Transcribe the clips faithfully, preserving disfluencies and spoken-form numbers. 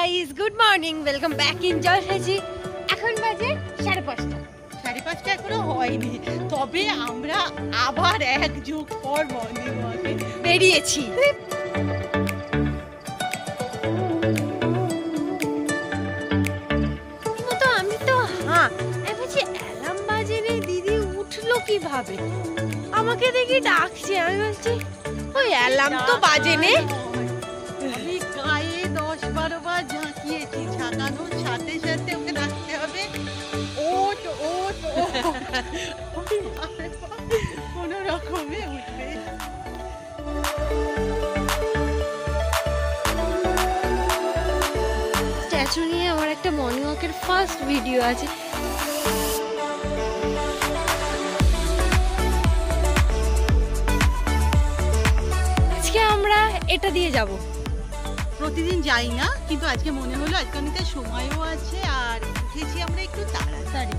Guys, good morning, welcome back in জলসাচি। এখন বাজে সাড়ে পাঁচটা সাড়ে পাঁচটা এখনো হয়নি, তবে আমরা আবার এক যুগ পর মর্নিং ওয়াকে বেরিয়েছি। তো আমি তো হ্যাঁ আমি বলছি অ্যালার্ম বাজেনি, দিদি উঠলো কিভাবে? আমাকে দেখি ডাকছে, আমি বলছি ওই অ্যালার্ম তো বাজেনি। আমি গায়ে দশ বারো বার ঝাঁকিয়েছি, ঝাঁকানোর সাথে সাথে ওকে ডাকতে হবে ওট ওট কোনো রকমে উঠবে। স্ট্যাচু নিয়ে আমার একটা মর্নিং ওয়াকের ফার্স্ট ভিডিও আছে। আজকে আমরা এটা দিয়ে যাব। প্রতিদিন যাই না, কিন্তু আজকে মনে হলো আজকে অনেকটা সময়ও আছে আর উঠেছি আমরা একটু তাড়াতাড়ি।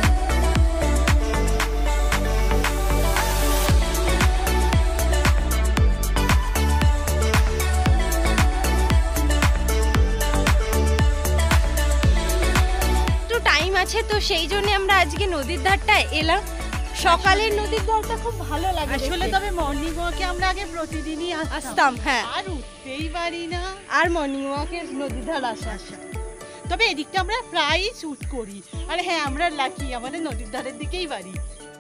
একটু টাইম আছে তো সেই জন্য আমরা আজকে নদীর ধারটায় এলাম। সকালের নদীর ধারটা খুব ভালো লাগে আসলে, তবে মর্নিং ওয়াকে আমরা আগে প্রতিদিনই আসতাম। হ্যাঁ, আর উঠতেই পারি না। আর মর্নিং ওয়াকের নদীর ধার আসা আসা তবে এদিকটা আমরা প্রায়ই শুট করি। আর হ্যাঁ, আমরা লাকি, আমাদের নদীর ধারের দিকেই বাড়ি।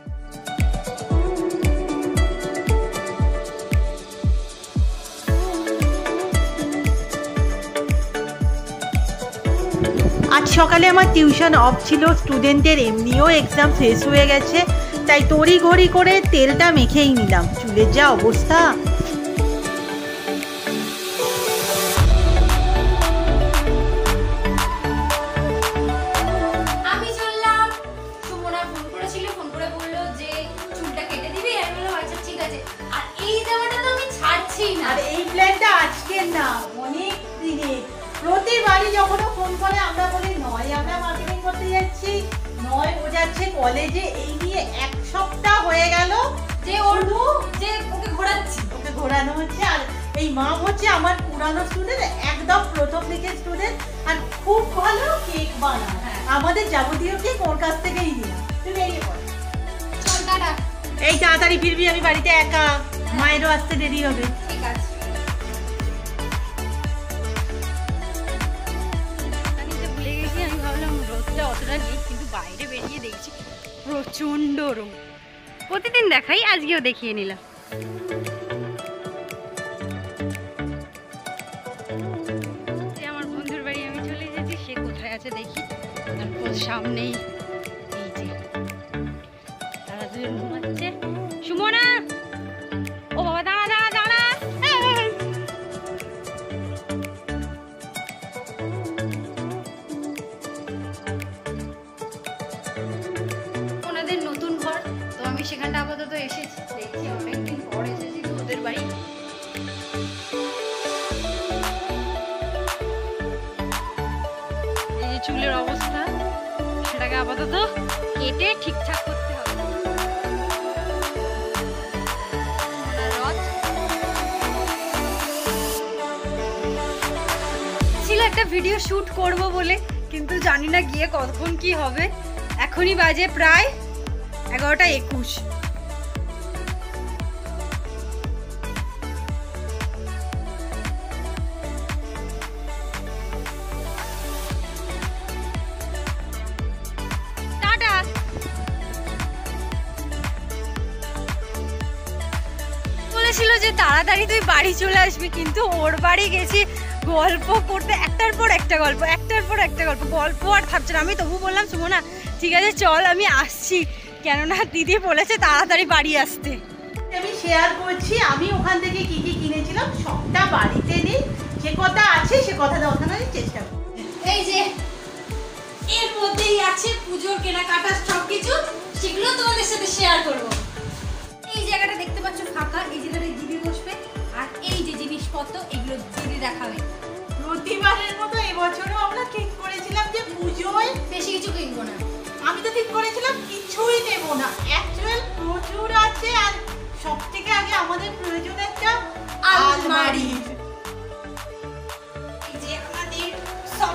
আজ সকালে আমার টিউশন অফ ছিল, স্টুডেন্টের এমনিও এক্সাম শেষ হয়ে গেছে, তাই তড়ি ঘড়ি করে তেলটা মেখেই নিলাম। চুলের যা অবস্থা! আমি চললাম। সুমনা ফোন করেছিল, ফোন করে বললো যে চুলটা কেটে দিবি। আমি বললাম আচ্ছা ঠিক আছে। আর এই জামাটা তো আমি ছাড়ছি না। আর এই প্ল্যানটা আজকের না, অনেক দিনে। প্রতিবারই যখন ফোন করে আমরা বলি নয় আমরা মার্কেটিং করতে যাচ্ছি, নয় ও যাচ্ছে কলেজে। এই নিয়ে এক সপ্তাহ হয়ে গেল যে ওর যে ওকে ঘোরাচ্ছি, ওকে ঘোরানো হচ্ছে। আর এই মাম হচ্ছে আমার পুরানো স্টুডেন্ট, একদম প্রথম দিকের স্টুডেন্ট, আর খুব ভালো কেক বানায়। আমাদের যাবতীয় কেক ওর কাছ থেকেই নিই। তুই বেরিয়ে পড়, চল টাটা। এই তাড়াতাড়ি ফিরবি, আমি বাড়িতে একা, মায়েরও আসতে দেরি হবে। ঠিক আছে। ভুলে গেছি, আমি ভাবলাম রোদটা অতটা নেই, কিন্তু বাইরে বেরিয়ে দেখছি প্রচন্ড রোদ। প্রতিদিন দেখাই, আজকেও দেখিয়ে নিলাম। আমার বন্ধুর বাড়ি আমি চলে এসেছি, সে কোথায় আছে দেখি। তারপর সামনেই এই যে তারা দুজন ঘুমাচ্ছে। সুমনা, ও বাবা দাঁড়া দাঁড়া দাঁড়া। ওনাদের নতুন ঘর, তো আমি সেখানটা আপাতত এসেছি। দেখছি অনেকদিন পর এসেছি তো ওদের বাড়ি। এই যে চুলের অবস্থা, সেটাকে আপাতত কেটে ঠিকঠাক করতে হবে। ছিল একটা ভিডিও শুট করব বলে, কিন্তু জানি না গিয়ে কতক্ষণ কি হবে। এখনই বাজে প্রায় এগারোটা একুশ। টাটা। বলেছিল যে তাড়াতাড়ি তুই বাড়ি চলে আসবি, কিন্তু ওর বাড়ি গেছি গল্প করতে, একটার পর একটা গল্প, একটার পর একটা গল্প, গল্প আর থাকছে না। আমি তবু বললাম সুমনা ঠিক আছে চল আমি আসছি, কেননা দিদি বলেছে তাড়াতাড়ি বাড়ি আসতে। আমি শেয়ার করছি আমি ওখান থেকে কি কি কিনেছিলাম, সবটা বাড়িতে নেই। যে কথা আছে সে কথা দেখানোর চেষ্টা করি। এই যে এর মধ্যেই আছে পুজোর কেনাকাটা সবকিছু, সেগুলো তোমাদের সাথে শেয়ার করব। এই জায়গাটা দেখতে পাচ্ছ ফাঁকা, এই জায়গাটায় দিদি বসবে, আর এই যে জিনিসপত্র এগুলো দিদি দেখাবে। প্রতিবারের মতো এবছরও আমরা ঠিক করেছিলাম যে পুজোয় বেশি কিছু কিনবো না। আমি তো ঠিক করেছিলাম কিছুই নেব না। অ্যাকচুয়াল প্রচুর আছে, আর সব থেকে আগে আমাদের প্রয়োজন একটা আলমারি। এই যে আমাদের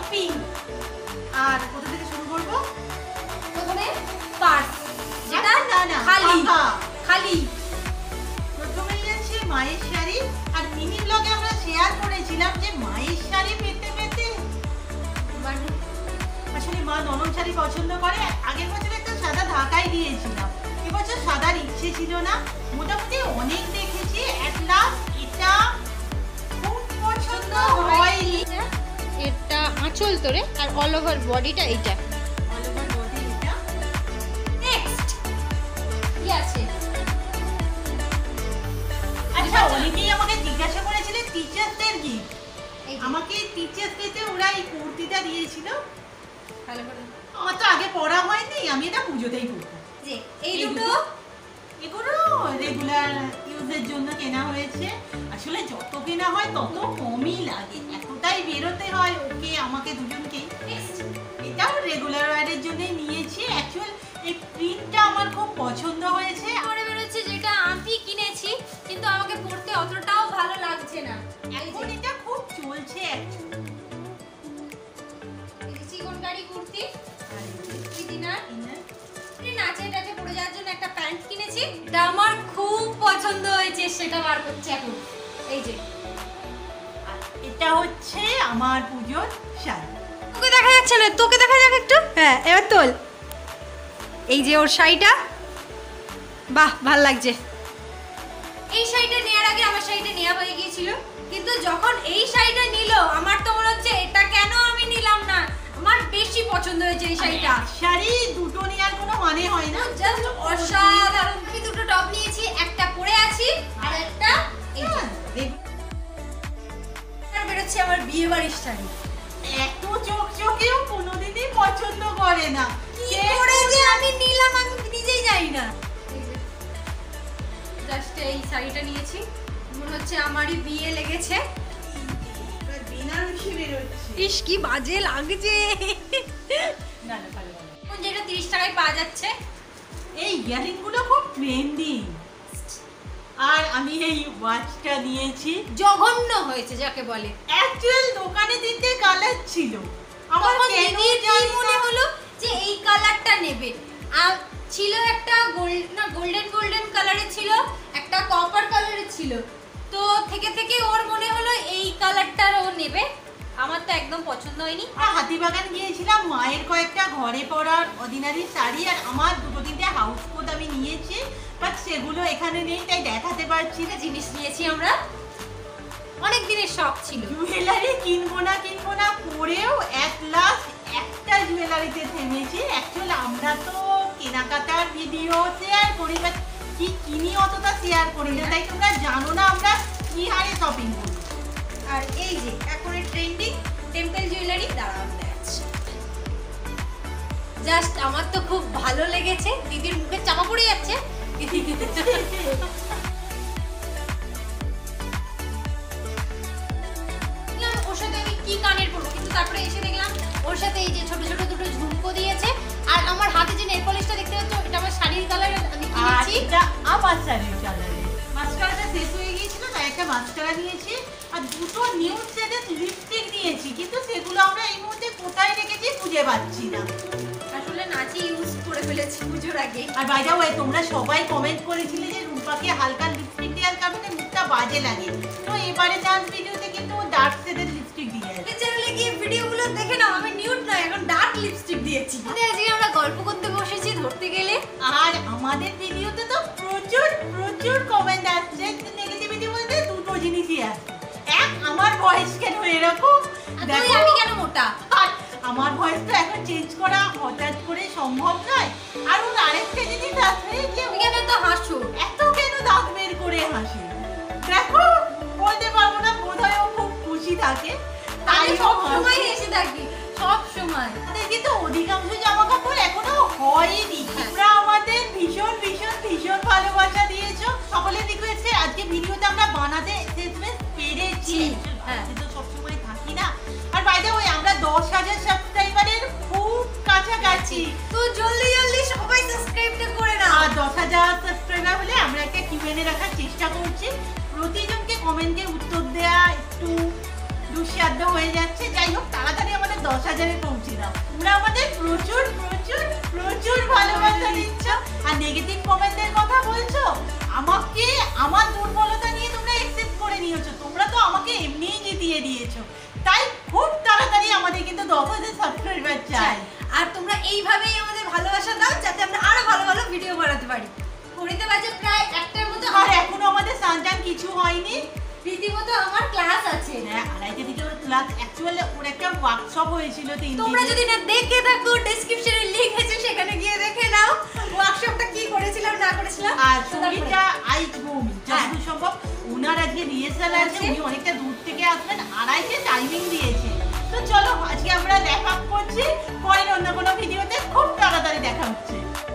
আর কোথা থেকে শুরু করবো? প্রথমে পার্স, যেটা না না খালি খালি প্রথমেই আছে মায়ের শাড়ি। আর মিনি ব্লগে আমরা শেয়ার করেছিলাম যে মায়ের শাড়ি পেতে পেতে মানে আসলে মা নরম শাড়ি পছন্দ করে। আগের বছর একটা সাদা ঢাকাই দিয়েছিলাম, এবছর সাদার ইচ্ছে ছিল না। মোটামুটি অনেক দেখেছি, এট লাস্ট এটা খুব পছন্দ হয়নি। এটা আঁচল তোরে আর অল ওভার বডিটা এইটা। অল ওভার বডি এটা। নেক্সট কি আছে? আচ্ছা, অনেকেই আমাকে জিজ্ঞাসা করেছিল টিচার্সদের গিফট। আমাকে টিচার্স ডেতে ওরা এই কুর্তিটা দিয়েছিল। ভালো করে আমার তো আগে পরা হয়নি, আমি এটা পুজোতেই পরবো। যে এই দুটো এগুলো রেগুলার ইউজের জন্য কেনা হয়েছে। আসলে যত কেনা হয় তত কমই লাগে, এতটাই বেরোতে হয় ওকে আমাকে দুজনকেই। এটাও রেগুলার ওয়্যারের জন্যই নিয়েছি। অ্যাকচুয়াল এই প্রিন্টটা আমার খুব পছন্দ হয়েছে। পরে বেরোচ্ছে যেটা আমি কিনেছি, কিন্তু আমাকে পরতে অতটাও ভালো লাগছে না। এখন এটা খুব চলছে অ্যাকচুয়ালি। চিকনকারি কুর্তি দিনার নাচে টাচে পরে যাওয়ার জন্য একটা প্যান্ট কিনেছি, এটা আমার খুব পছন্দ হয়েছে, সেটা বার করছে এখন। এই যে এটা হচ্ছে আমার পুজোর শাড়ি। তোকে দেখা যাচ্ছে না, তোকে দেখা যাক একটু। হ্যাঁ এবার তোল। এই যে ওর শাড়িটা, বাহ ভাল লাগছে। এই শাড়িটা নেওয়ার আগে আমার শাড়িটা নেওয়া হয়ে গিয়েছিল, কিন্তু যখন এই শাড়িটা নিল আমার তো মনে হচ্ছে এটা কেন আমি নিলাম না। আমার বেশি পছন্দ হয়েছে এই শাড়িটা। শাড়ি দুটো নেওয়ার কোনো মানে হয় না, জাস্ট অসাধারণ। আমি দুটো টপ নিয়েছি, একটা পরে আছি আর একটা এই যে আর বেরোচ্ছে আমার বিয়ে বাড়ির শাড়ি। এত চকচকেও কোনোদিনই পছন্দ করে না। কি করে যে আমি নিলাম আমি নিজেই জানি না। জাস্ট এই শাড়িটা নিয়েছি, মনে হচ্ছে আমারই বিয়ে লেগেছে। বেনারসি বেরোচ্ছে। ইস কি বাজে লাগছে। না না ভালো ভালো। কোন যেটা তিরিশ টাকায় পাওয়া যাচ্ছে। এই ইয়ারিং গুলো খুব ট্রেন্ডি। আর আমি এই ওয়াচটা নিয়েছি, জঘন্য হয়েছে যাকে বলে। অ্যাকচুয়াল দোকানে দিতে কালার ছিল, আমার কেন জানি মনে হলো যে এই কালারটা নেবে। আর ছিল একটা গোল্ড না গোল্ডেন গোল্ডেন কালারের ছিল, একটা কপার কালারের ছিল। তো থেকে থেকে ওর মনে হলো এই কালারটার ও নেবে। আমার তো একদম পছন্দ হয়নি। আর হাতিবাগান গিয়েছিলাম, মায়ের কয়েকটা ঘরে পরার অর্ডিনারি শাড়ি আর আমার দুটো তিনটে হাউস কোট আমি নিয়েছি, বাট সেগুলো এখানে নেই তাই দেখাতে পারছি না। জিনিস নিয়েছি আমরা, অনেক দিনের শখ ছিল। জুয়েলারি কিনবো না কিনবো না করেও এট লাস্ট একটা জুয়েলারিতে থেমেছি। অ্যাকচুয়াল আমরা তো কেনাকাটার ভিডিও শেয়ার করি, বাট কি কিনি অতটা শেয়ার করি না, তাই তোমরা জানো না আমরা কি হারে শপিং করি। আর এই যে এখন ট্রেন্ডিং টেম্পল জুয়েলারি দাঁড়াও দেখাচ্ছি। জাস্ট আমার তো খুব ভালো লেগেছে। দিদির মুখে চাপা পড়ে যাচ্ছে। ওর সাথে আমি কি কানের পরবো, কিন্তু তারপরে এসে দেখলাম ওর সাথে এই যে ছোট ছোট দুটো ঝুমকো দিয়েছে। আর আমার হাতে যে নেল পলিশটা দেখতে পাচ্ছ, এটা আমার শাড়ির কালার, আমি কিনেছি। এটা আমার শাড়ির কালারে। মাস্কারাটা শেষ হয়ে গিয়েছিল তাই একটা মাস্কারা নিয়েছি, আর দুটো নিউ শেডের লিপস্টিক নিয়েছি, কিন্তু সেগুলো আমরা এই মুহূর্তে কোথায় রেখেছি খুঁজে পাচ্ছি না। আসলে নাচে ইউজ করে ফেলেছি পুজোর আগে। আর বাই দ্য ওয়ে তোমরা সবাই কমেন্ট করেছিলে যে রূপাকে হালকা লিপস্টিক দেওয়ার কারণে মুখটা বাজে লাগে, তো এবারে ডান্স ভিডিওতে কিন্তু ডার্ক শেডের লিপস্টিক দিয়েছি। এই চ্যানেলে গিয়ে ভিডিওগুলো দেখে নাও, আমি নিউড না এখন ডার্ক লিপস্টিক দিয়েছি। আজকে আমরা গল্প করতে বসেছি ধরতে গেলে। আর আমাদের ভিডিওতে তো প্রচুর প্রচুর কমেন্ট আসছে, নেগেটিভিটি বলতে দুটো জিনিসই আসছে। এক, আমার ভয়েস কেন এরকম, দেখো আমি কেন মোটা। আর আমার ভয়েস তো এখন চেঞ্জ করা হঠাৎ করে সম্ভব নয়। আর ওর আরেকটা জিনিস আছে যে তুমি কেন তো হাসো, এত কেন দাঁত বের করে হাসি। দেখো বলতে পারবো না, বোধহয় ও খুব খুশি থাকে তাই সব সময় হেসে থাকি সব সময়। আমাদের কিন্তু অধিকাংশ জামা কাপড় এখনো হয়নি। তোমরা আমাদের ভীষণ ভীষণ ভীষণ ভালোবাসা দিয়েছো। সকলের রিকোয়েস্টে আজকে ভিডিওটা আমরা বানাতে শেষমেশ পেরেছি। হ্যাঁ তো সবসময় থাকি না। আর বাই দ্য ওয়ে আমরা দশ হাজার সাবস্ক্রাইবারের খুব কাছাকাছি, তো জলদি জলদি সবাই সাবস্ক্রাইবটা করে নাও। আর দশ হাজার সাবস্ক্রাইবার হলে আমরা একটা কিউএনএ রাখার চেষ্টা করছি। প্রতিজনকে কমেন্টের উত্তর দেওয়া একটু দুঃসাধ্য হয়ে যাচ্ছে। যাই হোক তাড়াতাড়ি আমাদের দশ দশ হাজারে পৌঁছে দাও। তোমরা আমাদের প্রচুর প্রচুর প্রচুর ভালোবাসা দিচ্ছ আর নেগেটিভ কমেন্টের কথা বলছো। আমাকে আমার দুর্বলতা নিয়ে তোমরা অ্যাকসেপ্ট করে নিয়েছো। তোমরা তো আমাকে এমনিই জিতিয়ে দিয়েছো। তাই খুব তাড়াতাড়ি আমাদের কিন্তু দশ হাজার সাবস্ক্রাইবার চাই। আর তোমরা এইভাবেই আমাদের ভালোবাসা দাও যাতে আমরা আরো ভালো ভালো ভিডিও বানাতে পারি। ঘড়িতে বাজে প্রায় একটার মতো আর এখনো আমাদের সানজান কিছু হয়নি। রীতিমতো আমার ক্লাস আছে। হ্যাঁ, আড়াইটে থেকে ওর ক্লাস, অ্যাকচুয়ালি ওর একটা ওয়ার্কশপ হয়েছিল তিন দিন। তোমরা যদি না দেখে থাকো ডেসক্রিপশনে লিংক আছে, সেখানে গিয়ে দেখে নাও ওয়ার্কশপটা কি করেছিলাম না করেছিলাম। আর সুমিতা আইট বুম যতদূর সম্ভব ওনার আজকে রিহার্সাল আছে, উনি অনেকটা দূর থেকে আসবেন, আড়াইটে টাইমিং দিয়েছে। তো চলো আজকে আমরা দেখা করছি, পরের অন্য কোনো ভিডিওতে খুব তাড়াতাড়ি দেখা হচ্ছে।